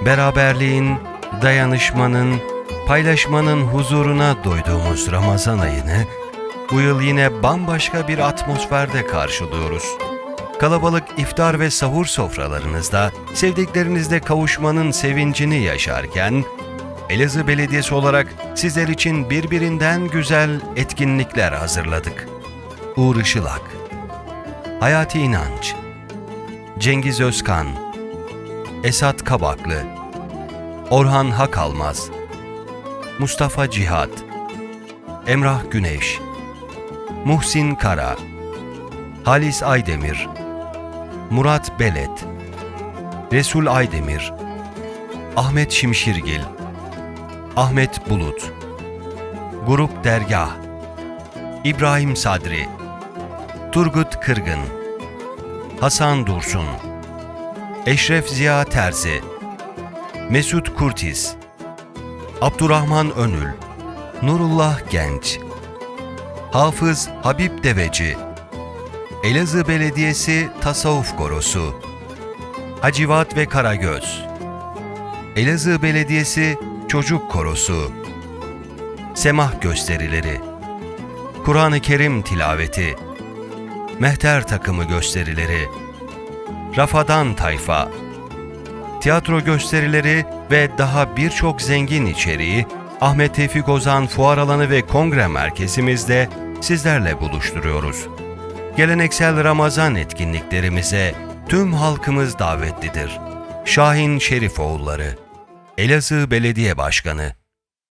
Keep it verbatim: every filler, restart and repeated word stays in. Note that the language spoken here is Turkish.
beraberliğin, dayanışmanın, paylaşmanın huzuruna doyduğumuz Ramazan ayını bu yıl yine bambaşka bir atmosferde karşılıyoruz. Kalabalık iftar ve sahur sofralarınızda sevdiklerinizle kavuşmanın sevincini yaşarken, Elazığ Belediyesi olarak sizler için birbirinden güzel etkinlikler hazırladık. Uğur Işılak, Hayati İnanç, Cengiz Özkan, Esat Kabaklı, Orhan Hakalmaz, Mustafa Cihat, Emrah Güneş, Muhsin Kara, Halis Aydemir, Murat Belet, Resul Aydemir, Ahmet Şimşirgil, Ahmet Bulut, Grup Dergah, İbrahim Sadri, Turgut Kırgın, Hasan Dursun, Eşref Ziya Terzi, Mesut Kurtiz, Abdurrahman Önül, Nurullah Genç, Hafız Habib Deveci, Elazığ Belediyesi Tasavvuf Korosu, Hacivat ve Karagöz, Elazığ Belediyesi Çocuk Korosu, Semah gösterileri, Kur'an-ı Kerim tilaveti, Mehter takımı gösterileri, Rafadan Tayfa, tiyatro gösterileri ve daha birçok zengin içeriği Ahmet Tevfik Ozan Fuar Alanı ve Kongre Merkezimizde sizlerle buluşturuyoruz. Geleneksel Ramazan etkinliklerimize tüm halkımız davetlidir. Şahin Şerifoğulları, Elazığ Belediye Başkanı.